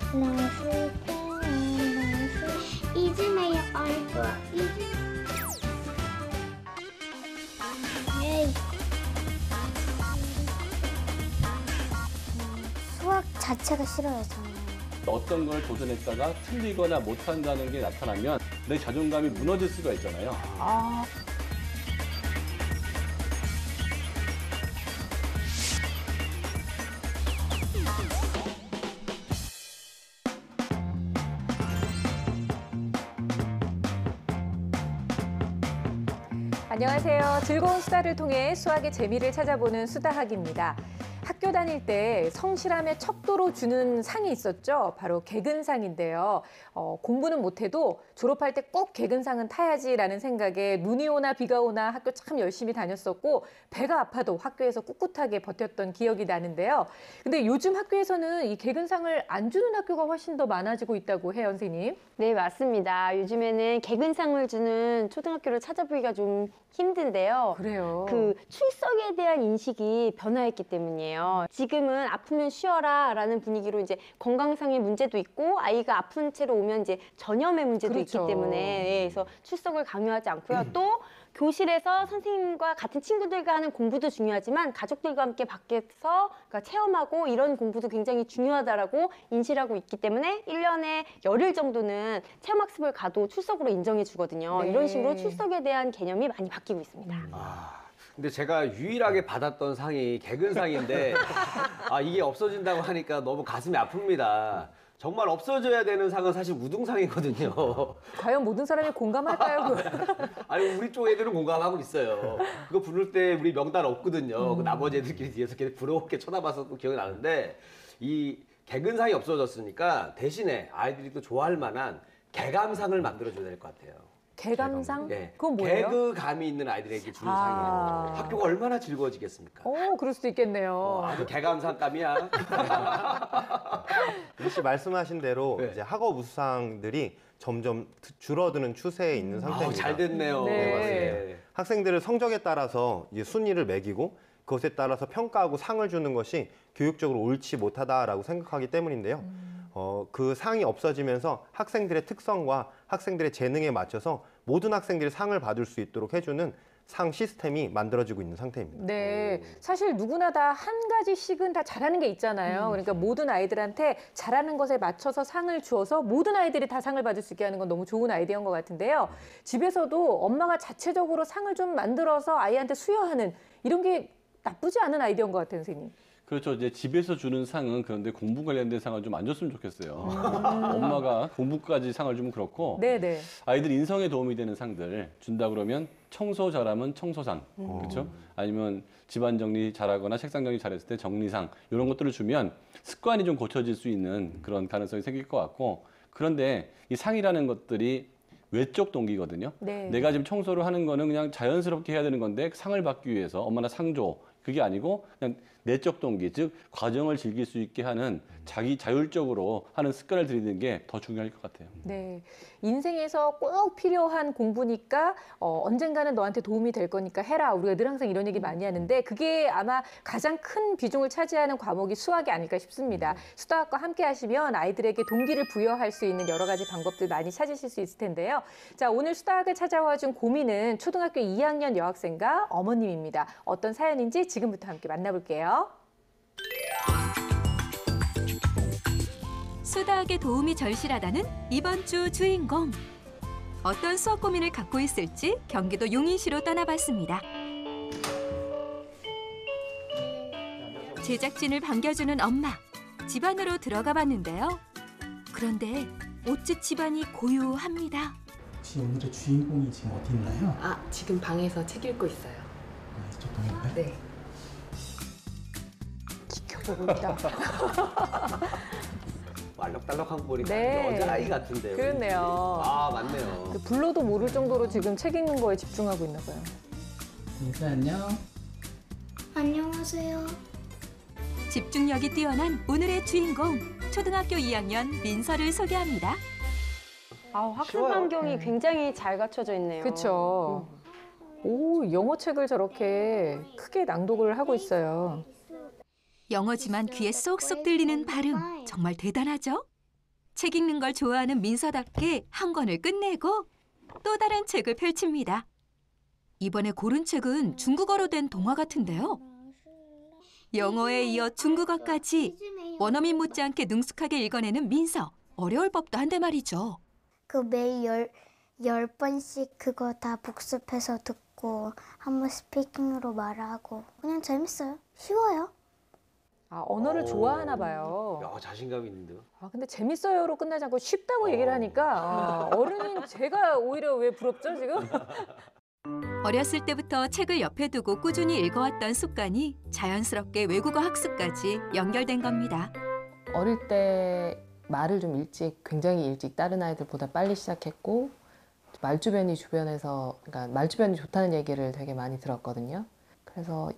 老师天老师一直没有耳朵，一直。수학 자체가 싫어요, 저는. 어떤 걸 도전했다가 틀리거나 못한다는 게 나타나면 내 자존감이 무너질 수가 있잖아요. 안녕하세요. 즐거운 수다를 통해 수학의 재미를 찾아보는 수다학입니다. 학교 다닐 때 성실함의 척도로 주는 상이 있었죠. 바로 개근상인데요. 공부는 못해도 졸업할 때 꼭 개근상은 타야지라는 생각에 눈이 오나 비가 오나 학교 참 열심히 다녔었고 배가 아파도 학교에서 꿋꿋하게 버텼던 기억이 나는데요. 근데 요즘 학교에서는 이 개근상을 안 주는 학교가 훨씬 더 많아지고 있다고 해요, 선생님. 네, 맞습니다. 요즘에는 개근상을 주는 초등학교를 찾아보기가 좀 힘든데요. 그래요. 그 출석에 대한 인식이 변화했기 때문이에요. 지금은 아프면 쉬어라 라는 분위기로 이제 건강상의 문제도 있고 아이가 아픈 채로 오면 이제 전염의 문제도 그렇죠. 있기 때문에 그래서 출석을 강요하지 않고요. 또 교실에서 선생님과 같은 친구들과 하는 공부도 중요하지만 가족들과 함께 밖에서 그러니까 체험하고 이런 공부도 굉장히 중요하다라고 인식하고 있기 때문에 1년에 열흘 정도는 체험학습을 가도 출석으로 인정해 주거든요. 네. 이런 식으로 출석에 대한 개념이 많이 바뀌고 있습니다. 근데 제가 유일하게 받았던 상이 개근상인데 이게 없어진다고 하니까 너무 가슴이 아픕니다. 정말 없어져야 되는 상은 사실 우등상이거든요. 과연 모든 사람이 공감할까요? 아니 우리 쪽 애들은 공감하고 있어요. 그거 부를 때 우리 명단 없거든요. 그 나머지 애들끼리 뒤에서 계속 부러웠게 쳐다봐서 또 기억이 나는데 이 개근상이 없어졌으니까 대신에 아이들이 또 좋아할 만한 개감상을 만들어줘야 될 것 같아요. 개감상? 네. 그건 뭐예요? 개그감이 있는 아이들에게 주는 상이에요. 학교가 얼마나 즐거워지겠습니까? 그럴 수도 있겠네요. 아주 개감상감이야. 혹시 말씀하신 대로 네. 이제 학업 우수상들이 점점 줄어드는 추세에 있는 상태입니다. 잘 됐네요. 네. 맞습니다. 학생들을 성적에 따라서 이제 순위를 매기고 그것에 따라서 평가하고 상을 주는 것이 교육적으로 옳지 못하다라고 생각하기 때문인데요. 그 상이 없어지면서 학생들의 특성과 학생들의 재능에 맞춰서 모든 학생들이 상을 받을 수 있도록 해주는 상 시스템이 만들어지고 있는 상태입니다. 네, 사실 누구나 다 한 가지씩은 다 잘하는 게 있잖아요. 그러니까 모든 아이들한테 잘하는 것에 맞춰서 상을 주어서 모든 아이들이 다 상을 받을 수 있게 하는 건 너무 좋은 아이디어인 것 같은데요. 집에서도 엄마가 자체적으로 상을 좀 만들어서 아이한테 수여하는 이런 게 나쁘지 않은 아이디어인 것 같아요, 선생님. 그렇죠. 이제 집에서 주는 상은 그런데 공부 관련된 상을 좀 안 줬으면 좋겠어요. 엄마가 공부까지 상을 주면 그렇고 네네. 아이들 인성에 도움이 되는 상들 준다 그러면 청소 잘하면 청소상, 그렇죠? 아니면 집안 정리 잘하거나 책상 정리 잘했을 때 정리상 이런 것들을 주면 습관이 좀 고쳐질 수 있는 그런 가능성이 생길 것 같고 그런데 이 상이라는 것들이 외적 동기거든요. 네. 내가 지금 청소를 하는 거는 그냥 자연스럽게 해야 되는 건데 상을 받기 위해서 엄마나 상 줘. 그게 아니고 그냥 내적 동기, 즉 과정을 즐길 수 있게 하는 자기 자율적으로 하는 습관을 들이는 게 더 중요할 것 같아요. 네, 인생에서 꼭 필요한 공부니까 언젠가는 너한테 도움이 될 거니까 해라. 우리가 늘 항상 이런 얘기 많이 하는데 그게 아마 가장 큰 비중을 차지하는 과목이 수학이 아닐까 싶습니다. 수다학과 함께 하시면 아이들에게 동기를 부여할 수 있는 여러 가지 방법들 많이 찾으실 수 있을 텐데요. 자, 오늘 수다학을 찾아와 준 고민은 초등학교 2학년 여학생과 어머님입니다. 어떤 사연인지 지금부터 함께 만나볼게요. 수다학에 도움이 절실하다는 이번 주 주인공. 어떤 수학 고민을 갖고 있을지 경기도 용인시로 떠나봤습니다. 제작진을 반겨주는 엄마. 집 안으로 들어가 봤는데요. 그런데 어째 집안이 고요합니다. 혹시 오늘의 주인공이 지금 어디 있나요? 지금 방에서 책 읽고 있어요. 이쪽 방인가요? 네. 지켜보고 있다. 말록달록한 보니까 네. 여자아이 같은데요. 그렇네요. 맞네요. 불러도 모를 정도로 지금 책 읽는 거에 집중하고 있나 봐요. 민수 안녕. 안녕하세요. 집중력이 뛰어난 오늘의 주인공. 초등학교 2학년 민서를 소개합니다. 학습 쉬워요. 환경이 굉장히 잘 갖춰져 있네요. 그렇죠. 오, 영어 책을 저렇게 크게 낭독을 하고 있어요. 영어지만 귀에 쏙쏙 들리는 발음. 정말 대단하죠? 책 읽는 걸 좋아하는 민서답게 한 권을 끝내고 또 다른 책을 펼칩니다. 이번에 고른 책은 중국어로 된 동화 같은데요. 영어에 이어 중국어까지 원어민 못지않게 능숙하게 읽어내는 민서. 어려울 법도 한데 말이죠. 그 매일 열 번씩 그거 다 복습해서 듣고 한 번 스피킹으로 말하고 그냥 재밌어요. 쉬워요. 아, 언어를 좋아하나 봐요. 야, 자신감 있는데요. 아, 근데 재밌어요로 끝나지 않고 쉽다고 얘기를 하니까 어른인 제가 오히려 왜 부럽죠, 지금? 어렸을 때부터 책을 옆에 두고 꾸준히 읽어왔던 습관이 자연스럽게 외국어 학습까지 연결된 겁니다. 어릴 때 말을 좀 굉장히 일찍 다른 아이들보다 빨리 시작했고 말주변이 주변에서 그러니까 말주변이 좋다는 얘기를 되게 많이 들었거든요. 그래서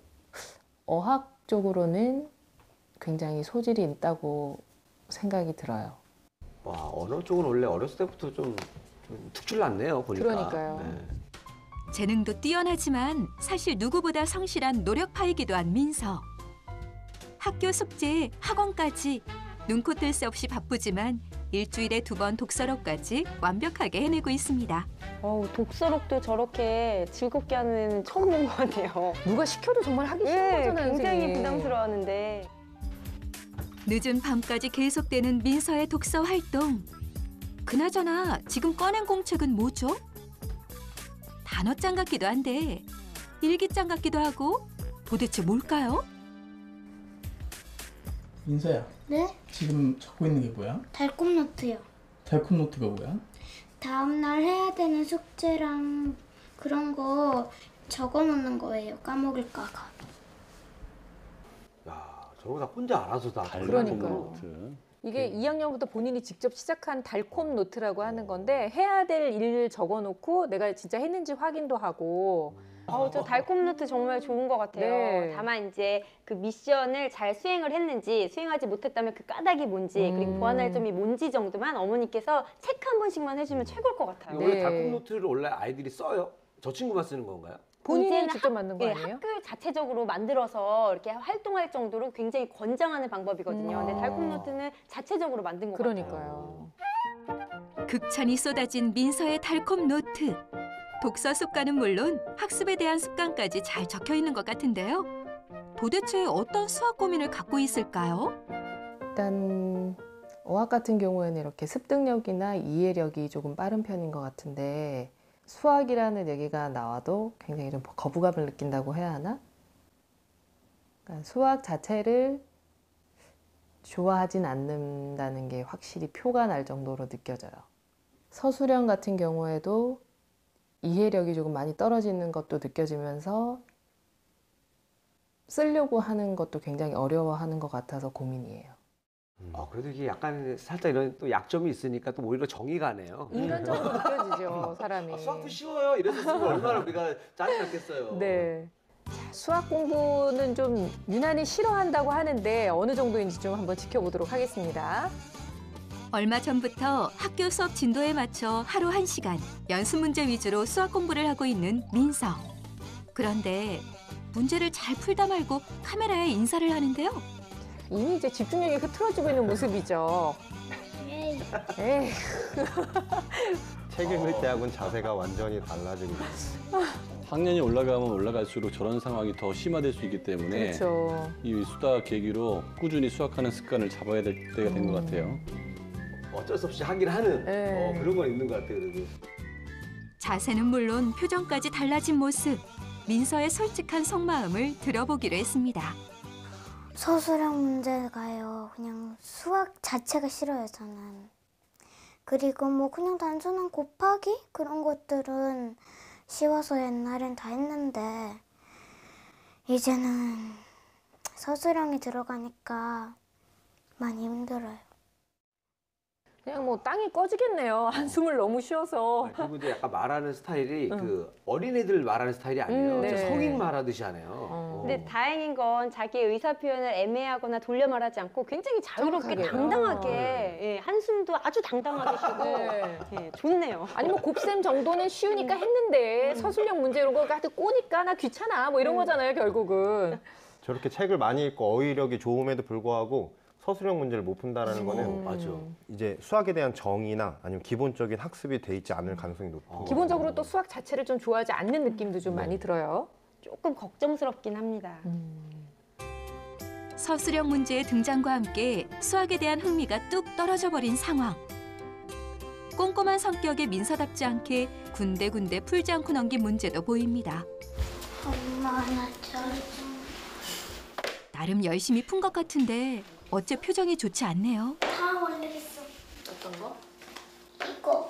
어학적으로는 굉장히 소질이 있다고 생각이 들어요. 와, 언어 쪽은 원래 어렸을 때부터 좀 특출났네요, 보니까. 그러니까요. 네. 재능도 뛰어나지만 사실 누구보다 성실한 노력파이기도 한 민서. 학교 숙제, 학원까지 눈코 뜰 새 없이 바쁘지만 일주일에 2번 독서록까지 완벽하게 해내고 있습니다. 독서록도 저렇게 즐겁게 하는 애는 처음 본 것 같아요. 누가 시켜도 정말 하기 싫은 예, 거잖아요, 굉장히 선생님. 부담스러워하는데. 늦은 밤까지 계속되는 민서의 독서 활동. 그나저나 지금 꺼낸 공책은 뭐죠? 단어장 같기도 한데 일기장 같기도 하고 도대체 뭘까요? 민서야, 네? 지금 적고 있는 게 뭐야? 달콤 노트요. 달콤 노트가 뭐야? 다음날 해야 되는 숙제랑 그런 거 적어놓는 거예요. 까먹을까 봐. 야, 저런 거 다 혼자 알아서 다. 그러니까요. 노트. 이게 2학년부터 본인이 직접 시작한 달콤 노트라고 하는 건데 해야 될 일을 적어놓고 내가 진짜 했는지 확인도 하고 저 달콤 노트 정말 좋은 것 같아요. 네. 다만 이제 그 미션을 잘 수행을 했는지 수행하지 못했다면 그 까닭이 뭔지 그리고 보완할 점이 뭔지 정도만 어머니께서 체크 한 번씩만 해주면 최고일 것 같아요. 네. 원래 달콤 노트를 원래 아이들이 써요? 저 친구만 쓰는 건가요? 본인이 이제는 직접 만든 거 예, 아니에요? 학교 자체적으로 만들어서 이렇게 활동할 정도로 굉장히 권장하는 방법이거든요. 근데 달콤 노트는 자체적으로 만든 것 그러니까요. 극찬이 쏟아진 민서의 달콤 노트. 독서 습관은 물론 학습에 대한 습관까지 잘 적혀 있는 것 같은데요. 도대체 어떤 수학 고민을 갖고 있을까요? 일단 어학 같은 경우에는 이렇게 습득력이나 이해력이 조금 빠른 편인 것 같은데 수학이라는 얘기가 나와도 굉장히 좀 거부감을 느낀다고 해야 하나? 그러니까 수학 자체를 좋아하진 않는다는 게 확실히 표가 날 정도로 느껴져요. 서술형 같은 경우에도 이해력이 조금 많이 떨어지는 것도 느껴지면서 쓰려고 하는 것도 굉장히 어려워하는 것 같아서 고민이에요. 그래도 이게 약간 살짝 이런 또 약점이 있으니까 또 오히려 정이 가네요. 인간적으로 느껴지죠, 사람이. 수학도 쉬워요. 이래서 쓰면 얼마나 우리가 짜증났겠어요. 네. 자, 수학 공부는 좀 유난히 싫어한다고 하는데 어느 정도인지 좀 한번 지켜보도록 하겠습니다. 얼마 전부터 학교 수업 진도에 맞춰 하루 1시간 연습 문제 위주로 수학 공부를 하고 있는 민서. 그런데 문제를 잘 풀다 말고 카메라에 인사를 하는데요. 이미 이제 집중력이 흐트러지고 있는 모습이죠. 에이. 책 읽을 때하고는 자세가 완전히 달라지고 있어요. 학년이 올라가면 올라갈수록 저런 상황이 더 심화될 수 있기 때문에 그렇죠. 이 수다 계기로 꾸준히 수학하는 습관을 잡아야 될 때가 된 것 같아요. 어쩔 수 없이 하긴 하는 네. 그런 건 있는 것 같아요. 그래도. 자세는 물론 표정까지 달라진 모습. 민서의 솔직한 속마음을 들어보기로 했습니다. 서술형 문제가요. 그냥 수학 자체가 싫어요, 저는. 그리고 뭐 그냥 단순한 곱하기? 그런 것들은 쉬워서 옛날엔 다 했는데 이제는 서술형이 들어가니까 많이 힘들어요. 그냥 뭐 땅이 꺼지겠네요. 한숨을 너무 쉬어서. 그리고 이제 약간 말하는 스타일이 그 어린애들 말하는 스타일이 아니에요. 네. 진짜 성인 말하듯이 하네요. 근데 다행인 건 자기의 의사 표현을 애매하거나 돌려 말하지 않고 굉장히 자유롭게 정확하게. 당당하게 예, 한숨도 아주 당당하게 쉬고 네. 예, 좋네요. 아니 뭐 곱셈 정도는 쉬우니까 했는데 서술형 문제 이런 거 하여튼 꼬니까 나 귀찮아 뭐 이런 거잖아요, 결국은. 저렇게 책을 많이 읽고 어휘력이 좋음에도 불구하고 서술형 문제를 못 푼다라는 거는 맞아. 이제 수학에 대한 정의나 아니면 기본적인 학습이 돼 있지 않을 가능성이 높고 기본적으로 또 수학 자체를 좀 좋아하지 않는 느낌도 좀 많이 들어요. 조금 걱정스럽긴 합니다. 서술형 문제의 등장과 함께 수학에 대한 흥미가 뚝 떨어져 버린 상황. 꼼꼼한 성격의 민서답지 않게 군데군데 풀지 않고 넘긴 문제도 보입니다. 엄마 나 나름 열심히 푼 것 같은데 어째 표정이 좋지 않네요. 다 올리겠어. 어떤 거? 이거.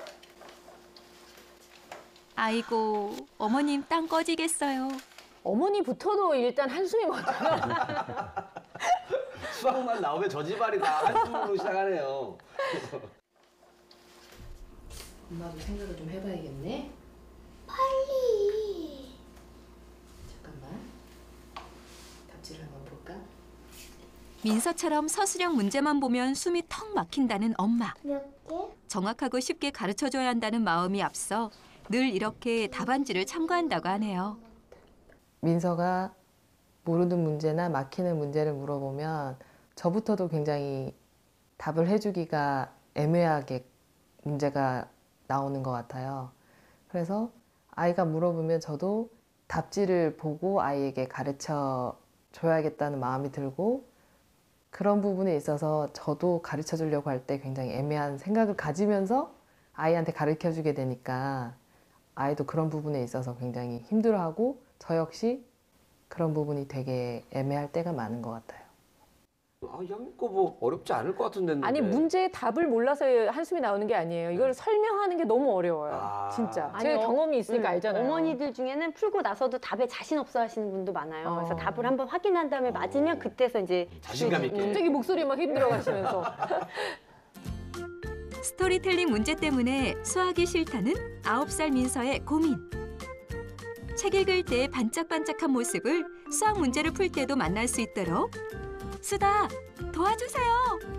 아이고, 어머님 땅 꺼지겠어요. 어머니부터도 일단 한숨이 멎어요. 수학만 나오면 저 집안이 다 한숨으로 시작하네요. 엄마도 생각을 좀 해봐야겠네. 빨리. 잠깐만. 답지를 한번 볼까? 민서처럼 서술형 문제만 보면 숨이 턱 막힌다는 엄마. 몇 개? 정확하고 쉽게 가르쳐줘야 한다는 마음이 앞서 늘 이렇게 답안지를 참고한다고 하네요. 민서가 모르는 문제나 막히는 문제를 물어보면 저부터도 굉장히 답을 해주기가 애매하게 문제가 나오는 것 같아요. 그래서 아이가 물어보면 저도 답지를 보고 아이에게 가르쳐 줘야겠다는 마음이 들고 그런 부분에 있어서 저도 가르쳐 주려고 할 때 굉장히 애매한 생각을 가지면서 아이한테 가르쳐 주게 되니까 아이도 그런 부분에 있어서 굉장히 힘들어하고 저 역시 그런 부분이 되게 애매할 때가 많은 것 같아요. 양거 뭐 어렵지 않을 것 같은데. 아니 문제의 답을 몰라서 한숨이 나오는 게 아니에요. 이걸 설명하는 게 너무 어려워요. 진짜. 아니요. 제가 경험이 있으니까 알잖아요. 어머니들 중에는 풀고 나서도 답에 자신 없어 하시는 분도 많아요. 그래서 어. 답을 한번 확인한 다음에 맞으면 그때서 이제 자신감 있게. 갑자기 목소리 막 힘들어 가시면서. 스토리텔링 문제 때문에 수학이 싫다는 9살 민서의 고민. 책 읽을 때 반짝반짝한 모습을 수학 문제를 풀 때도 만날 수 있도록 수다 도와주세요.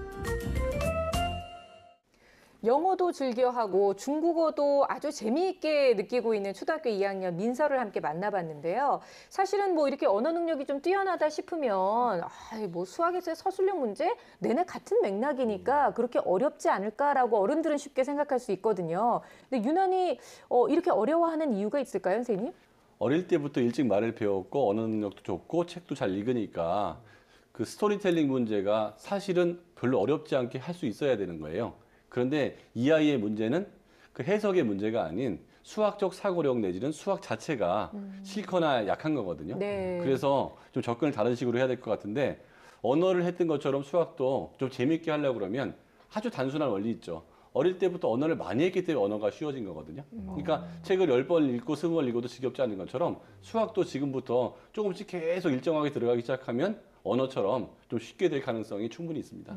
영어도 즐겨하고 중국어도 아주 재미있게 느끼고 있는 초등학교 2학년 민서를 함께 만나봤는데요. 사실은 뭐 이렇게 언어 능력이 좀 뛰어나다 싶으면 뭐 수학에서의 서술형 문제 내내 같은 맥락이니까 그렇게 어렵지 않을까라고 어른들은 쉽게 생각할 수 있거든요. 근데 유난히 이렇게 어려워하는 이유가 있을까요, 선생님? 어릴 때부터 일찍 말을 배웠고 언어 능력도 좋고 책도 잘 읽으니까 그 스토리텔링 문제가 사실은 별로 어렵지 않게 할 수 있어야 되는 거예요. 그런데 이 아이의 문제는 그 해석의 문제가 아닌 수학적 사고력 내지는 수학 자체가 싫거나 약한 거거든요. 네. 그래서 좀 접근을 다른 식으로 해야 될 것 같은데 언어를 했던 것처럼 수학도 좀 재밌게 하려고 그러면 아주 단순한 원리 있죠. 어릴 때부터 언어를 많이 했기 때문에 언어가 쉬워진 거거든요. 그러니까 책을 10번 읽고 20번 읽어도 지겹지 않은 것처럼 수학도 지금부터 조금씩 계속 일정하게 들어가기 시작하면 언어처럼 좀 쉽게 될 가능성이 충분히 있습니다.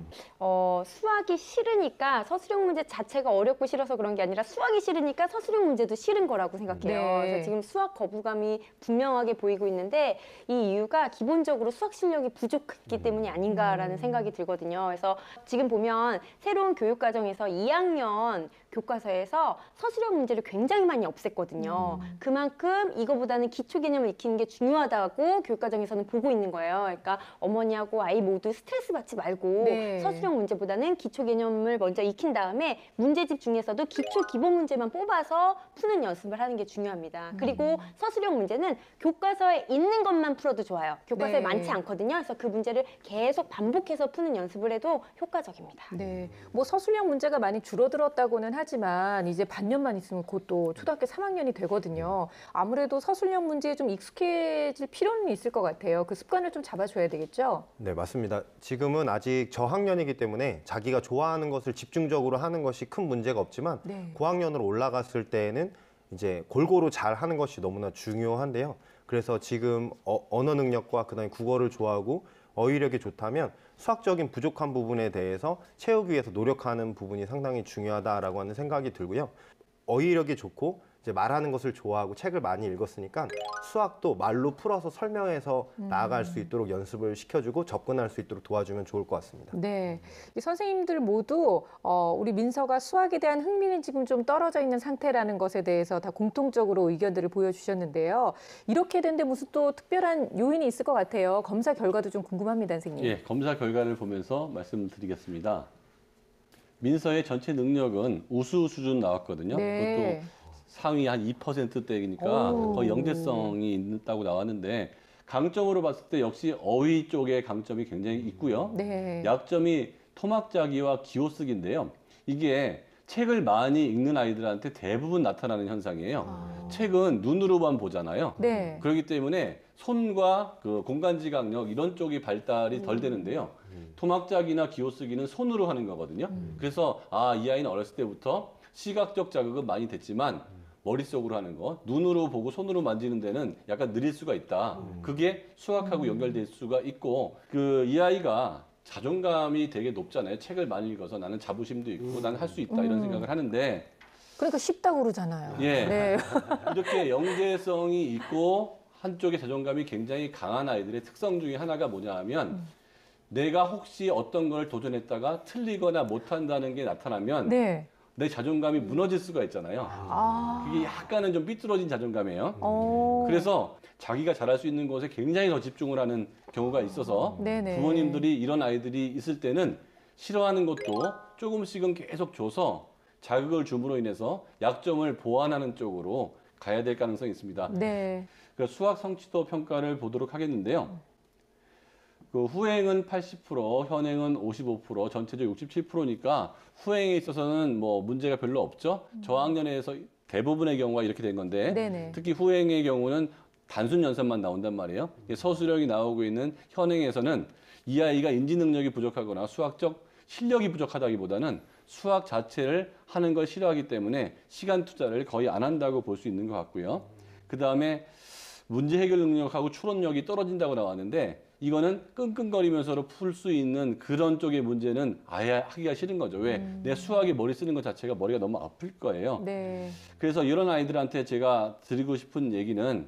수학이 싫으니까 서술형 문제 자체가 어렵고 싫어서 그런 게 아니라 수학이 싫으니까 서술형 문제도 싫은 거라고 생각해요. 네. 그래서 지금 수학 거부감이 분명하게 보이고 있는데 이 이유가 기본적으로 수학 실력이 부족했기 때문이 아닌가라는 생각이 들거든요. 그래서 지금 보면 새로운 교육과정에서 2학년 교과서에서 서술형 문제를 굉장히 많이 없앴거든요. 그만큼 이거보다는 기초 개념을 익히는 게 중요하다고 교육과정에서는 보고 있는 거예요. 그러니까 어머니하고 아이 모두 스트레스 받지 말고 네. 서술형 문제보다는 기초 개념을 먼저 익힌 다음에 문제집 중에서도 기초 기본 문제만 뽑아서 푸는 연습을 하는 게 중요합니다. 그리고 서술형 문제는 교과서에 있는 것만 풀어도 좋아요. 교과서에 네. 많지 않거든요. 그래서 그 문제를 계속 반복해서 푸는 연습을 해도 효과적입니다. 네, 뭐 서술형 문제가 많이 줄어들었다고는 하지만 이제 반년만 있으면 곧 또 초등학교 3학년이 되거든요. 아무래도 서술형 문제에 좀 익숙해질 필요는 있을 것 같아요. 그 습관을 좀 잡아줘야 되겠죠? 네, 맞습니다. 지금은 아직 저학년이기 때문에 자기가 좋아하는 것을 집중적으로 하는 것이 큰 문제가 없지만 네. 고학년으로 올라갔을 때에는 이제 골고루 잘 하는 것이 너무나 중요한데요. 그래서 지금 언어 능력과 그다음에 국어를 좋아하고 어휘력이 좋다면 수학적인 부족한 부분에 대해서 채우기 위해서 노력하는 부분이 상당히 중요하다라고 하는 생각이 들고요. 어휘력이 좋고 이제 말하는 것을 좋아하고 책을 많이 읽었으니까 수학도 말로 풀어서 설명해서 나아갈 수 있도록 연습을 시켜주고 접근할 수 있도록 도와주면 좋을 것 같습니다. 네, 이 선생님들 모두 우리 민서가 수학에 대한 흥미는 지금 좀 떨어져 있는 상태라는 것에 대해서 다 공통적으로 의견들을 보여주셨는데요. 이렇게 된데 무슨 또 특별한 요인이 있을 것 같아요. 검사 결과도 좀 궁금합니다, 선생님. 예, 검사 결과를 보면서 말씀드리겠습니다. 민서의 전체 능력은 우수 수준 나왔거든요. 네. 그것도 상위 한 2%대이니까 오. 거의 영재성이 있다고 나왔는데 강점으로 봤을 때 역시 어휘 쪽에 강점이 굉장히 있고요. 네. 약점이 토막짜기와 기호쓰기인데요. 이게 책을 많이 읽는 아이들한테 대부분 나타나는 현상이에요. 책은 눈으로만 보잖아요. 네. 그렇기 때문에 손과 그 공간지각력 이런 쪽이 발달이 덜 되는데요. 토막짜기나 기호쓰기는 손으로 하는 거거든요. 그래서 이 아이는 어렸을 때부터 시각적 자극은 많이 됐지만 머릿속으로 하는 거, 눈으로 보고 손으로 만지는 데는 약간 느릴 수가 있다. 그게 수학하고 연결될 수가 있고 이 아이가 자존감이 되게 높잖아요. 책을 많이 읽어서 나는 자부심도 있고 나는 할 수 있다 이런 생각을 하는데 그러니까 쉽다고 그러잖아요. 예. 네. 이렇게 영재성이 있고 한쪽에 자존감이 굉장히 강한 아이들의 특성 중에 하나가 뭐냐 하면 내가 혹시 어떤 걸 도전했다가 틀리거나 못한다는 게 나타나면 네. 내 자존감이 무너질 수가 있잖아요. 그게 약간은 좀 삐뚤어진 자존감이에요. 그래서 자기가 잘할 수 있는 것에 굉장히 더 집중을 하는 경우가 있어서 네네. 부모님들이 이런 아이들이 있을 때는 싫어하는 것도 조금씩은 계속 줘서 자극을 줌으로 인해서 약점을 보완하는 쪽으로 가야 될 가능성이 있습니다. 네. 그러니까 수학 성취도 평가를 보도록 하겠는데요. 그 후행은 80%, 현행은 55%, 전체적 67%니까 후행에 있어서는 뭐 문제가 별로 없죠. 저학년에서 대부분의 경우가 이렇게 된 건데 네네. 특히 후행의 경우는 단순 연산만 나온단 말이에요. 서술형이 나오고 있는 현행에서는 이 아이가 인지 능력이 부족하거나 수학적 실력이 부족하다기보다는 수학 자체를 하는 걸 싫어하기 때문에 시간 투자를 거의 안 한다고 볼 수 있는 것 같고요. 그 다음에 문제 해결 능력하고 추론력이 떨어진다고 나왔는데 이거는 끙끙거리면서 풀 수 있는 그런 쪽의 문제는 아예 하기가 싫은 거죠. 왜? 내 수학에 머리 쓰는 것 자체가 머리가 너무 아플 거예요. 네. 그래서 이런 아이들한테 제가 드리고 싶은 얘기는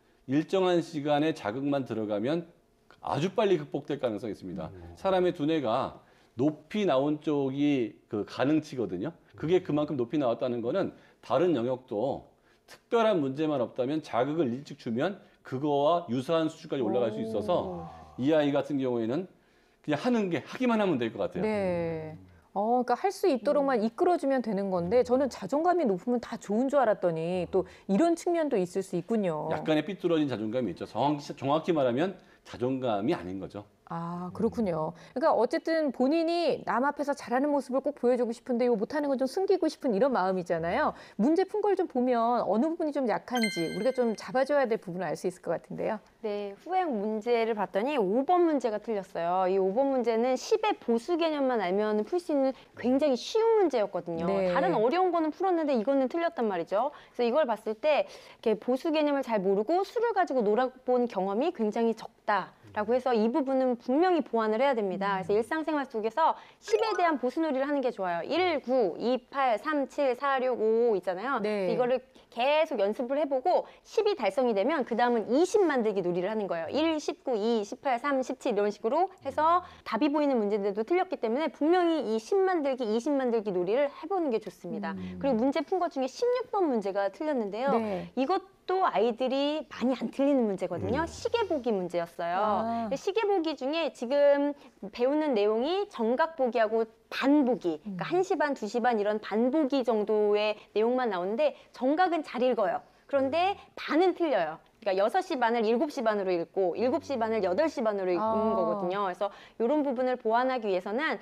일정한 시간에 자극만 들어가면 아주 빨리 극복될 가능성이 있습니다. 사람의 두뇌가 높이 나온 쪽이 그 가능치거든요. 그게 그만큼 높이 나왔다는 거는 다른 영역도 특별한 문제만 없다면 자극을 일찍 주면 그거와 유사한 수준까지 올라갈 수 있어서 이 아이 같은 경우에는 그냥 하기만 하면 될 것 같아요. 네. 그러니까 할 수 있도록만 이끌어주면 되는 건데 저는 자존감이 높으면 다 좋은 줄 알았더니 또 이런 측면도 있을 수 있군요. 약간의 삐뚤어진 자존감이 있죠. 정확히 말하면 자존감이 아닌 거죠. 그렇군요. 그러니까 어쨌든 본인이 남 앞에서 잘하는 모습을 꼭 보여주고 싶은데 이거 못하는 건 좀 숨기고 싶은 이런 마음이잖아요. 문제 푼 걸 좀 보면 어느 부분이 좀 약한지 우리가 좀 잡아줘야 될 부분을 알 수 있을 것 같은데요. 네, 후행 문제를 봤더니 5번 문제가 틀렸어요. 이 5번 문제는 10의 보수 개념만 알면 풀 수 있는 굉장히 쉬운 문제였거든요. 네. 다른 어려운 거는 풀었는데 이거는 틀렸단 말이죠. 그래서 이걸 봤을 때 이렇게 보수 개념을 잘 모르고 수를 가지고 놀아본 경험이 굉장히 적다. 라고 해서 이 부분은 분명히 보완을 해야 됩니다. 그래서 일상생활 속에서 10에 대한 보수놀이를 하는 게 좋아요. 1, 9, 2, 8, 3, 7, 4, 6, 5 있잖아요. 네. 그래서 이거를 계속 연습을 해보고 10이 달성이 되면 그 다음은 20 만들기 놀이를 하는 거예요. 1, 19, 2, 18, 3, 17 이런 식으로 해서 답이 보이는 문제들도 틀렸기 때문에 분명히 이 10 만들기, 20 만들기 놀이를 해보는 게 좋습니다. 그리고 문제 푼 것 중에 16번 문제가 틀렸는데요. 네. 이것도 아이들이 많이 안 틀리는 문제거든요. 시계 보기 문제였어요. 시계 보기 중에 지금 배우는 내용이 정각 보기하고 반 보기, 그러니까 1시 반, 2시 반 이런 반 보기 정도의 내용만 나오는데 정각은 잘 읽어요. 그런데 반은 틀려요. 그러니까 6시 반을 7시 반으로 읽고 7시 반을 8시 반으로 읽는 거거든요. 그래서 이런 부분을 보완하기 위해서는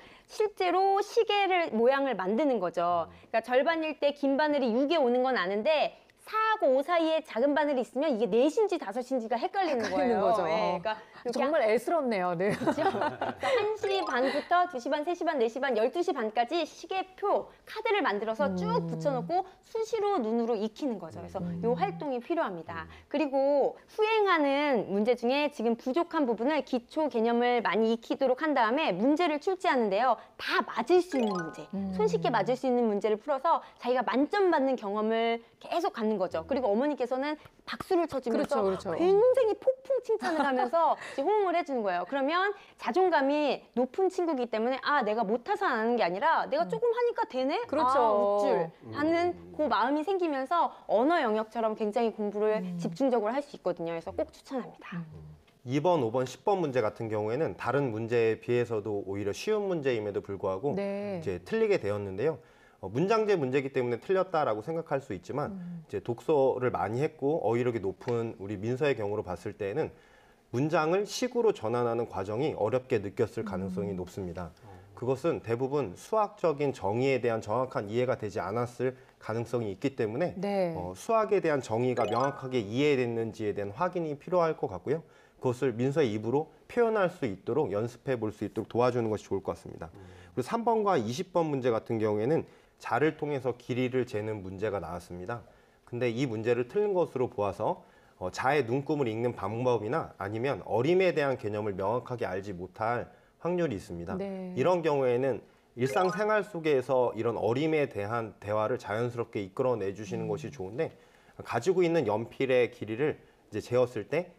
실제로 시계를 모양을 만드는 거죠. 그러니까 절반일 때 긴 바늘이 6에 오는 건 아는데 4하고 5 사이에 작은 바늘이 있으면 이게 4신지 5신지가 헷갈리는 거예요. 거죠. 네, 그러니까 정말 애스럽네요. 네. 그렇죠? 그러니까 1시 반부터 2시 반, 3시 반, 4시 반, 12시 반까지 시계표 카드를 만들어서 쭉 붙여놓고 수시로 눈으로 익히는 거죠. 그래서 이 활동이 필요합니다. 그리고 후행하는 문제 중에 지금 부족한 부분을 기초 개념을 많이 익히도록 한 다음에 문제를 출제하는데요. 다 맞을 수 있는 문제, 손쉽게 맞을 수 있는 문제를 풀어서 자기가 만점 받는 경험을 계속 갖는 거죠. 그리고 어머니께서는 박수를 쳐주면서 그렇죠. 굉장히 폭풍 칭찬을 하면서 이제 호응을 해주는 거예요. 그러면 자존감이 높은 친구이기 때문에 아 내가 못해서 안 하는 게 아니라 내가 조금 하니까 되네? 그렇죠. 아, 웃줄 하는 그 마음이 생기면서 언어 영역처럼 굉장히 공부를 집중적으로 할 수 있거든요. 그래서 꼭 추천합니다. 2번, 5번, 10번 문제 같은 경우에는 다른 문제에 비해서도 오히려 쉬운 문제임에도 불구하고 네. 이제 틀리게 되었는데요. 문장제 문제이기 때문에 틀렸다라고 생각할 수 있지만 이제 독서를 많이 했고 어휘력이 높은 우리 민서의 경우로 봤을 때는 문장을 식으로 전환하는 과정이 어렵게 느꼈을 가능성이 높습니다. 그것은 대부분 수학적인 정의에 대한 정확한 이해가 되지 않았을 가능성이 있기 때문에 네. 수학에 대한 정의가 명확하게 이해됐는지에 대한 확인이 필요할 것 같고요. 그것을 민서의 입으로 표현할 수 있도록 연습해 볼 수 있도록 도와주는 것이 좋을 것 같습니다. 그리고 3번과 20번 문제 같은 경우에는 자를 통해서 길이를 재는 문제가 나왔습니다. 근데 이 문제를 틀린 것으로 보아서 자의 눈금을 읽는 방법이나 아니면 어림에 대한 개념을 명확하게 알지 못할 확률이 있습니다. 네. 이런 경우에는 일상생활 속에서 이런 어림에 대한 대화를 자연스럽게 이끌어내 주시는 것이 좋은데 가지고 있는 연필의 길이를 이제 재었을 때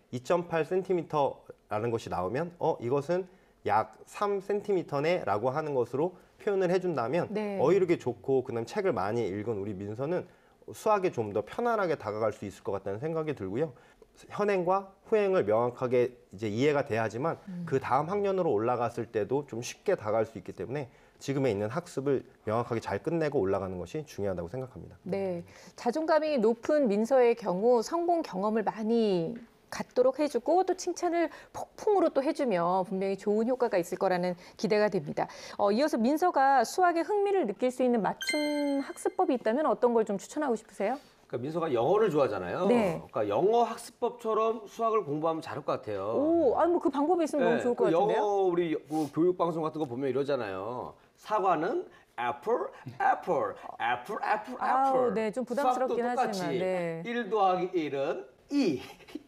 2.8cm라는 것이 나오면 이것은 약 3cm네 라고 하는 것으로 표현을 해준다면 네. 어휘력이 좋고 그다음 책을 많이 읽은 우리 민서는 수학에 좀 더 편안하게 다가갈 수 있을 것 같다는 생각이 들고요. 현행과 후행을 명확하게 이제 이해가 돼야지만 그 다음 학년으로 올라갔을 때도 좀 쉽게 다가갈 수 있기 때문에 지금에 있는 학습을 명확하게 잘 끝내고 올라가는 것이 중요하다고 생각합니다. 네. 자존감이 높은 민서의 경우 성공 경험을 많이 갖도록 해주고 또 칭찬을 폭풍으로 또 해주면 분명히 좋은 효과가 있을 거라는 기대가 됩니다. 이어서 민서가 수학에 흥미를 느낄 수 있는 맞춤 학습법이 있다면 어떤 걸 좀 추천하고 싶으세요? 그러니까 민서가 영어를 좋아하잖아요. 네. 그러니까 영어 학습법처럼 수학을 공부하면 잘할 것 같아요. 오, 아니 뭐 그 방법이 있으면 너무 좋을 것 그 같은데요? 영어 우리 그 교육 방송 같은 거 보면 이러잖아요. 사과는 apple, apple, apple, apple, 아우, apple. 네, 좀 부담스럽긴 수학도 똑같이 하지만, 네. 1 더하기 1은 2,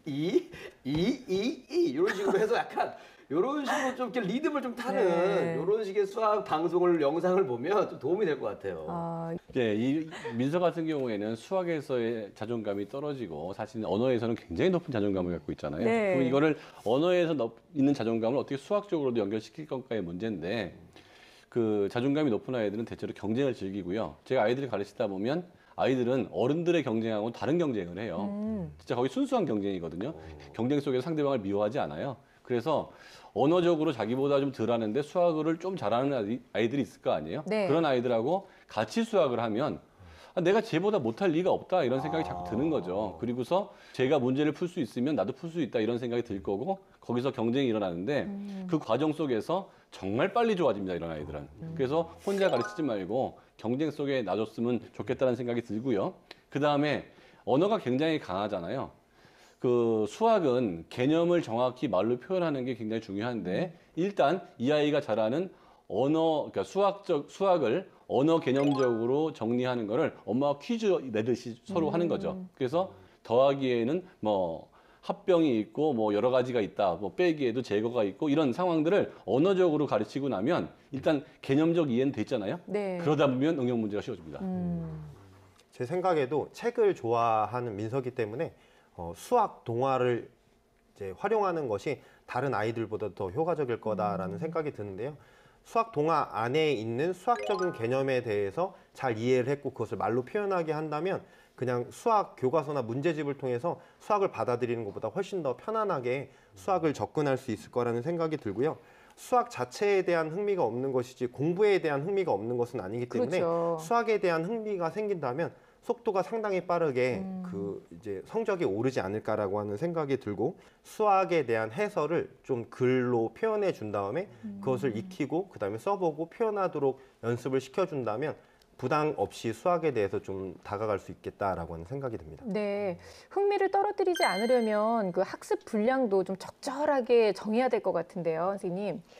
이런 식으로 해서 약간 이런 식으로 좀 이렇게 리듬을 좀 타는 네. 이런 식의 수학 방송을 영상을 보면 좀 도움이 될 것 같아요. 아, 예, 이 민서 같은 경우에는 수학에서의 자존감이 떨어지고 사실 언어에서는 굉장히 높은 자존감을 갖고 있잖아요. 네. 그럼 이거를 언어에서 있는 자존감을 어떻게 수학적으로도 연결시킬 건가의 문제인데 그 자존감이 높은 아이들은 대체로 경쟁을 즐기고요. 제가 아이들을 가르치다 보면 아이들은 어른들의 경쟁하고 다른 경쟁을 해요. 진짜 거의 순수한 경쟁이거든요. 경쟁 속에서 상대방을 미워하지 않아요. 그래서 언어적으로 자기보다 좀 덜하는데 수학을 좀 잘하는 아이들이 있을 거 아니에요? 네. 그런 아이들하고 같이 수학을 하면 내가 쟤보다 못할 리가 없다 이런 생각이 자꾸 드는 거죠. 그리고서 제가 문제를 풀 수 있으면 나도 풀 수 있다 이런 생각이 들 거고 거기서 경쟁이 일어나는데 그 과정 속에서 정말 빨리 좋아집니다, 이런 아이들은. 그래서 혼자 가르치지 말고 경쟁 속에 놔줬으면 좋겠다는 생각이 들고요. 그 다음에 언어가 굉장히 강하잖아요. 그 수학은 개념을 정확히 말로 표현하는 게 굉장히 중요한데 일단 이 아이가 잘하는 언어, 그러니까 수학을 언어 개념적으로 정리하는 거를 엄마가 퀴즈 내듯이 서로 하는 거죠. 그래서 더하기에는 뭐 합병이 있고 뭐 여러 가지가 있다. 뭐 빼기에도 제거가 있고 이런 상황들을 언어적으로 가르치고 나면 일단 개념적 이해는 돼 있잖아요. 네. 그러다 보면 응용 문제가 쉬워집니다. 제 생각에도 책을 좋아하는 민서기 때문에 수학 동화를 이제 활용하는 것이 다른 아이들보다 더 효과적일 거다라는 생각이 드는데요. 수학 동화 안에 있는 수학적인 개념에 대해서 잘 이해를 했고 그것을 말로 표현하게 한다면 그냥 수학 교과서나 문제집을 통해서 수학을 받아들이는 것보다 훨씬 더 편안하게 수학을 접근할 수 있을 거라는 생각이 들고요. 수학 자체에 대한 흥미가 없는 것이지 공부에 대한 흥미가 없는 것은 아니기 때문에 그렇죠. 수학에 대한 흥미가 생긴다면 속도가 상당히 빠르게 그 이제 성적이 오르지 않을까라고 하는 생각이 들고 수학에 대한 해설을 좀 글로 표현해 준 다음에 그것을 익히고 그다음에 써보고 표현하도록 연습을 시켜준다면 부담 없이 수학에 대해서 좀 다가갈 수 있겠다라고 하는 생각이 듭니다. 네, 흥미를 떨어뜨리지 않으려면 그 학습 분량도 좀 적절하게 정해야 될 것 같은데요, 선생님.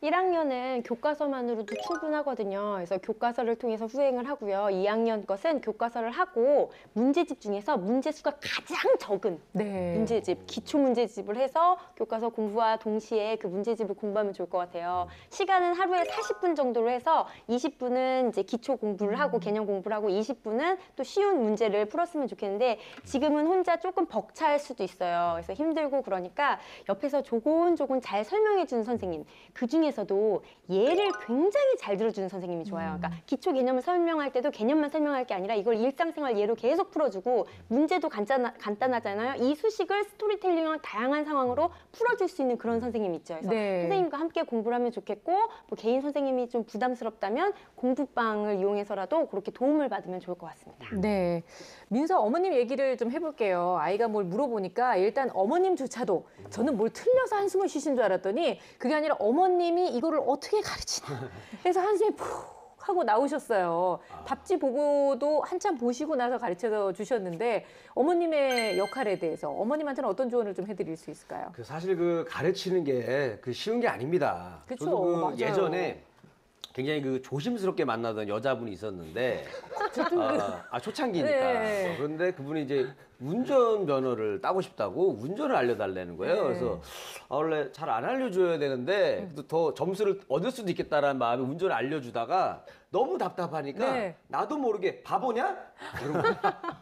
1학년은 교과서만으로도 충분하거든요. 그래서 교과서를 통해서 수행을 하고요. 2학년 것은 교과서를 하고 문제집 중에서 문제수가 가장 적은 문제집, 기초 문제집을 해서 교과서 공부와 동시에 그 문제집을 공부하면 좋을 것 같아요. 시간은 하루에 40분 정도로 해서 20분은 이제 기초 공부를 하고 개념 공부를 하고 20분은 또 쉬운 문제를 풀었으면 좋겠는데 지금은 혼자 조금 벅차할 수도 있어요. 그래서 힘들고 그러니까 옆에서 조곤조곤 잘 설명해 주는 선생님, 그 중에서도 예를 굉장히 잘 들어주는 선생님이 좋아요. 그러니까 기초 개념을 설명할 때도 개념만 설명할 게 아니라 이걸 일상생활 예로 계속 풀어주고 문제도 간단하잖아요. 이 수식을 스토리텔링과 다양한 상황으로 풀어줄 수 있는 그런 선생님 있죠. 그래서 선생님과 함께 공부를 하면 좋겠고 뭐 개인 선생님이 좀 부담스럽다면 공부방을 이용해서라도 그렇게 도움을 받으면 좋을 것 같습니다. 네. 민서 어머님 얘기를 좀 해볼게요. 아이가 뭘 물어보니까 일단 어머님조차도 저는 뭘 틀려서 한숨을 쉬신 줄 알았더니 그게 아니라 어머님이 이거를 어떻게 가르치나 해서 한숨이 푹 하고 나오셨어요. 답지 보고도 한참 보시고 나서 가르쳐 주셨는데 어머님의 역할에 대해서 어머님한테는 어떤 조언을 좀 해드릴 수 있을까요? 그 사실 그 가르치는 게 그 쉬운 게 아닙니다. 그쵸, 저도 그 맞아요. 예전에 굉장히 그 조심스럽게 만나던 여자분이 있었는데 초창기니까. 네. 그런데 그분이 이제 운전면허를 따고 싶다고 운전을 알려달라는 거예요. 네. 그래서 원래 잘 안 알려줘야 되는데 그래도 더 점수를 얻을 수도 있겠다라는 마음에 운전을 알려주다가 너무 답답하니까 네. 나도 모르게 바보냐? 이런 거.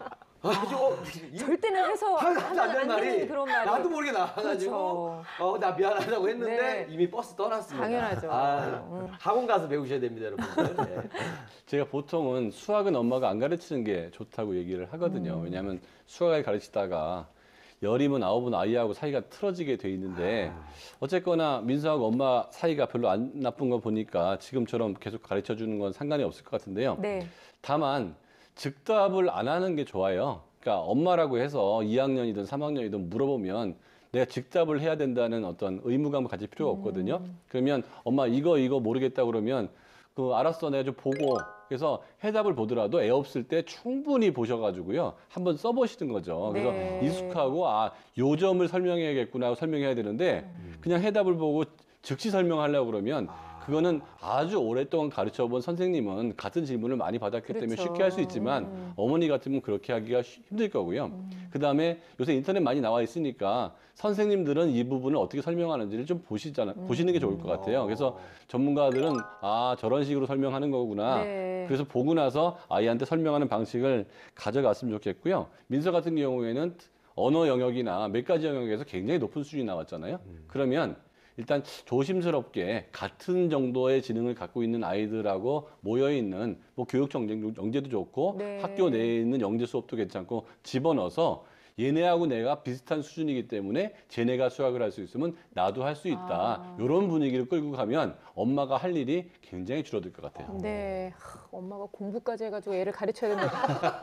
절대는 해서 하면 안 되는 말이 그런 말이 나도 모르게 나와가지고 그렇죠. 나 미안하다고 했는데 네. 이미 버스 떠났습니다. 당연하죠. 학원 가서 배우셔야 됩니다, 여러분들. 네. 제가 보통은 수학은 엄마가 안 가르치는 게 좋다고 얘기를 하거든요. 왜냐하면 수학을 가르치다가 열이면 아홉은 아이하고 사이가 틀어지게 돼 있는데 어쨌거나 민서하고 엄마 사이가 별로 안 나쁜 거 보니까 지금처럼 계속 가르쳐 주는 건 상관이 없을 것 같은데요. 네. 다만 즉답을 안 하는 게 좋아요. 그러니까 엄마라고 해서 2학년이든 3학년이든 물어보면 내가 즉답을 해야 된다는 어떤 의무감을 가질 필요가 없거든요. 그러면 엄마 이거 모르겠다 그러면 알았어 내가 좀 보고 그래서 해답을 보더라도 애 없을 때 충분히 보셔가지고요 한번 써보시는 거죠. 그래서 네. 익숙하고 요 점을 설명해야겠구나 하고 설명해야 되는데 그냥 해답을 보고 즉시 설명하려고 그러면 그거는 아주 오랫동안 가르쳐본 선생님은 같은 질문을 많이 받았기 때문에 그렇죠. 쉽게 할 수 있지만 어머니 같으면 그렇게 하기가 힘들 거고요. 그다음에 요새 인터넷 많이 나와 있으니까 선생님들은 이 부분을 어떻게 설명하는지를 좀 보시는 게 좋을 것 같아요. 그래서 전문가들은 저런 식으로 설명하는 거구나. 네. 그래서 보고 나서 아이한테 설명하는 방식을 가져갔으면 좋겠고요. 민서 같은 경우에는 언어 영역이나 몇 가지 영역에서 굉장히 높은 수준이 나왔잖아요. 그러면 일단 조심스럽게 같은 정도의 지능을 갖고 있는 아이들하고 모여있는 교육 영재도 좋고 네. 학교 내에 있는 영재 수업도 괜찮고 집어넣어서 얘네하고 내가 비슷한 수준이기 때문에 쟤네가 수학을 할 수 있으면 나도 할 수 있다. 이런 분위기를 끌고 가면 엄마가 할 일이 굉장히 줄어들 것 같아요. 네. 엄마가 공부까지 해가지고 애를 가르쳐야 되는데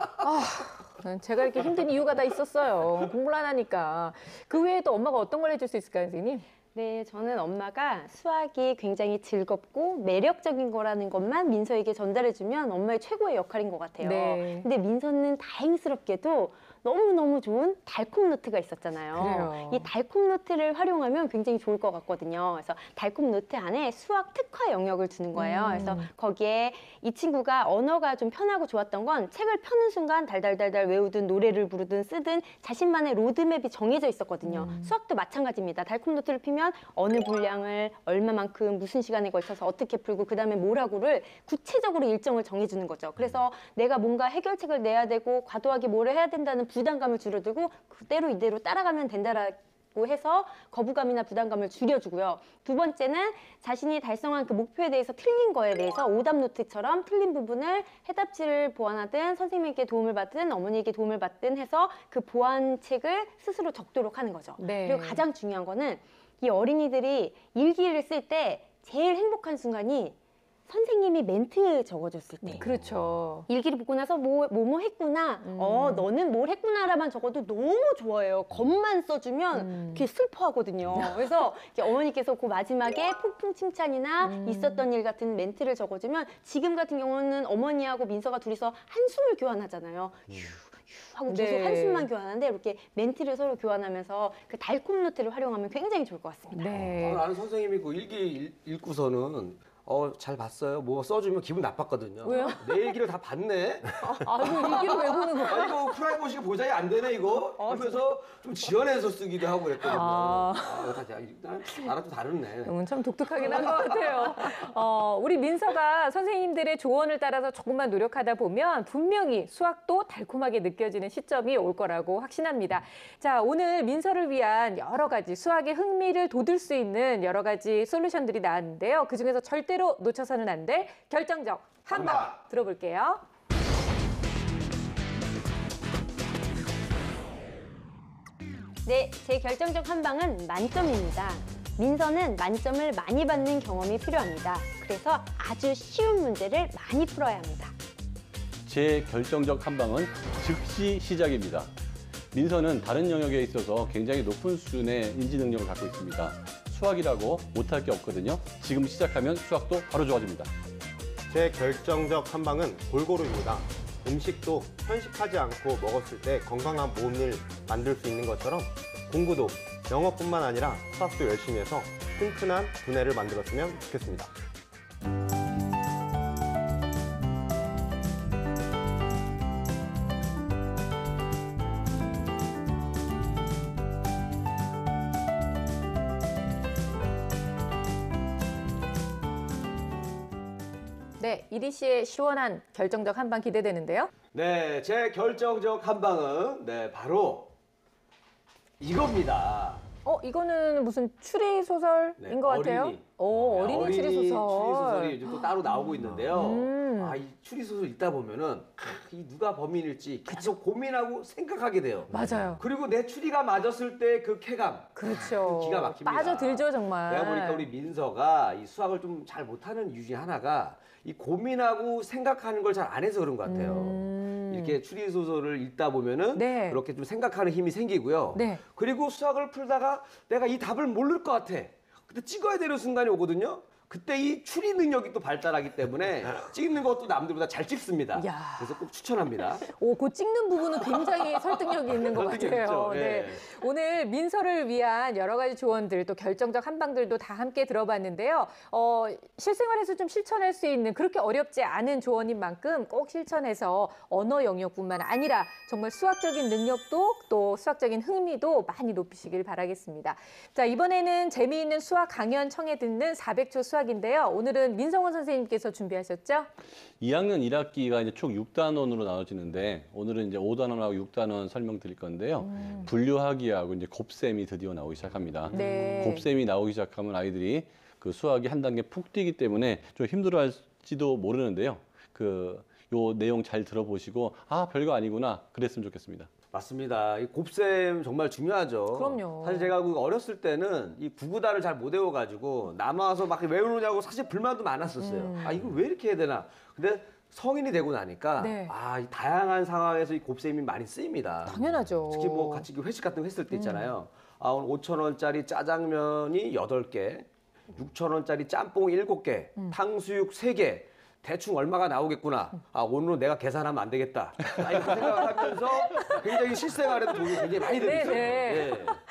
제가 이렇게 힘든 이유가 다 있었어요. 공부를 안 하니까. 그 외에 또 엄마가 어떤 걸 해줄 수 있을까요, 선생님? 네, 저는 엄마가 수학이 굉장히 즐겁고 매력적인 거라는 것만 민서에게 전달해주면 엄마의 최고의 역할인 것 같아요. 네. 근데 민서는 다행스럽게도 너무너무 좋은 달콤 노트가 있었잖아요. 그래요. 이 달콤 노트를 활용하면 굉장히 좋을 것 같거든요. 그래서 달콤 노트 안에 수학 특화 영역을 두는 거예요. 그래서 거기에 이 친구가 언어가 좀 편하고 좋았던 건 책을 펴는 순간 달달달달 외우든 노래를 부르든 쓰든 자신만의 로드맵이 정해져 있었거든요. 수학도 마찬가지입니다. 달콤 노트를 피면 어느 분량을 얼마만큼 무슨 시간에 걸쳐서 어떻게 풀고 그다음에 뭘 하고를 구체적으로 일정을 정해주는 거죠. 그래서 내가 뭔가 해결책을 내야 되고 과도하게 뭘 해야 된다는 부담감을 줄여들고 그대로 이대로 따라가면 된다라고 해서 거부감이나 부담감을 줄여주고요. 두 번째는 자신이 달성한 그 목표에 대해서 틀린 거에 대해서 오답 노트처럼 틀린 부분을 해답지를 보완하든 선생님에게 도움을 받든 어머니에게 도움을 받든 해서 그 보완책을 스스로 적도록 하는 거죠. 네. 그리고 가장 중요한 거는 이 어린이들이 일기를 쓸 때 제일 행복한 순간이 선생님이 멘트 적어줬을 때. 그렇죠. 일기를 보고 나서 뭐 했구나. 너는 뭘 했구나라만 적어도 너무 좋아해요. 겉만 써주면 이렇게 슬퍼하거든요. 그래서 이렇게 어머니께서 그 마지막에 폭풍 칭찬이나 있었던 일 같은 멘트를 적어주면 지금 같은 경우는 어머니하고 민서가 둘이서 한숨을 교환하잖아요. 휴, 하고 계속 네. 한숨만 교환하는데 이렇게 멘트를 서로 교환하면서 그 달콤 노트를 활용하면 굉장히 좋을 것 같습니다. 네. 나는 선생님이 그 일기 읽고서는 잘 봤어요. 뭐 써주면 기분 나빴거든요. 왜요? 내 일기를 다 봤네. 아이고, 일기를 왜 보는 거야? 아, 이거 프라이버시가 보장이 안 되네 이거. 하면서 좀 지연해서 쓰기도 하고 그랬거든요. 나랑 좀 다르네. 참 독특하긴 한 것 같아요. 우리 민서가 선생님들의 조언을 따라서 조금만 노력하다 보면 분명히 수학도 달콤하게 느껴지는 시점이 올 거라고 확신합니다. 자, 오늘 민서를 위한 여러 가지 수학의 흥미를 돋을 수 있는 여러 가지 솔루션들이 나왔는데요. 그중에서 절대로 놓쳐서는 안 될 결정적 한방 들어볼게요. 네, 제 결정적 한방은 만점입니다. 민서는 만점을 많이 받는 경험이 필요합니다. 그래서 아주 쉬운 문제를 많이 풀어야 합니다. 제 결정적 한방은 즉시 시작입니다. 민서는 다른 영역에 있어서 굉장히 높은 수준의 인지 능력을 갖고 있습니다. 수학이라고 못할 게 없거든요. 지금 시작하면 수학도 바로 좋아집니다. 제 결정적 한방은 골고루입니다. 음식도 편식하지 않고 먹었을 때 건강한 몸을 만들 수 있는 것처럼 공부도 영어뿐만 아니라 수학도 열심히 해서 튼튼한 두뇌를 만들었으면 좋겠습니다. 네, 이리 씨의 시원한 결정적 한방 기대되는데요. 네, 제 결정적 한방은 바로 이겁니다. 이거는 무슨 추리 소설인 것 같아요. 어린이. 어린이 추리 소설. 추리소설이 요즘 또 따로 나오고 있는데요. 음. 이 추리소설 읽다 보면은 이 누가 범인일지 계속 고민하고 생각하게 돼요. 맞아요. 그리고 내 추리가 맞았을 때 그 쾌감. 그렇죠. 기가 막힙니다. 빠져들죠, 정말. 내가 보니까 우리 민서가 이 수학을 좀 잘 못하는 이유 중에 하나가 이 고민하고 생각하는 걸 잘 안 해서 그런 것 같아요. 이렇게 추리 소설을 읽다 보면은 네. 그렇게 좀 생각하는 힘이 생기고요. 네. 그리고 수학을 풀다가 내가 이 답을 모를 것 같아. 근데 찍어야 되는 순간이 오거든요. 그때 이 추리 능력이 또 발달하기 때문에 찍는 것도 남들보다 잘 찍습니다. 이야. 그래서 꼭 추천합니다. 그 찍는 부분은 굉장히 설득력이 있는 것 설득력 같아요. 있죠. 네. 예. 오늘 민서를 위한 여러 가지 조언들 또 결정적 한방들도 다 함께 들어봤는데요. 실생활에서 좀 실천할 수 있는 그렇게 어렵지 않은 조언인 만큼 꼭 실천해서 언어 영역뿐만 아니라 정말 수학적인 능력도 또 수학적인 흥미도 많이 높이시길 바라겠습니다. 자, 이번에는 재미있는 수학 강연 청해 듣는 400초 수학인데요. 오늘은 민성원 선생님께서 준비하셨죠? 2학년 1학기가 이제 총 6단원으로 나눠지는데 오늘은 이제 5단원하고 6단원 설명드릴 건데요. 분류하기하고 이제 곱셈이 드디어 나오기 시작합니다. 네. 곱셈이 나오기 시작하면 아이들이 그 수학이 한 단계 푹 뛰기 때문에 좀 힘들어할지도 모르는데요. 요 내용 잘 들어보시고 별거 아니구나 그랬으면 좋겠습니다. 맞습니다. 이 곱셈 정말 중요하죠. 그럼요. 사실 제가 어렸을 때는 이 구구단을 잘 못 외워가지고 남아서 막 외우느냐고 사실 불만도 많았었어요. 이거 왜 이렇게 해야 되나. 근데 성인이 되고 나니까 네. 이 다양한 상황에서 이 곱셈이 많이 쓰입니다. 당연하죠. 특히 뭐 같이 회식 같은 거 했을 때 있잖아요. 오늘 5,000원짜리 짜장면이 8개, 6,000원짜리 짬뽕 7개, 탕수육 3개. 대충 얼마가 나오겠구나. 오늘은 내가 계산하면 안 되겠다. 이렇게 생각을 하면서 굉장히 실생활에도 도움이 굉장히 많이 되고 있어요. 네. 예.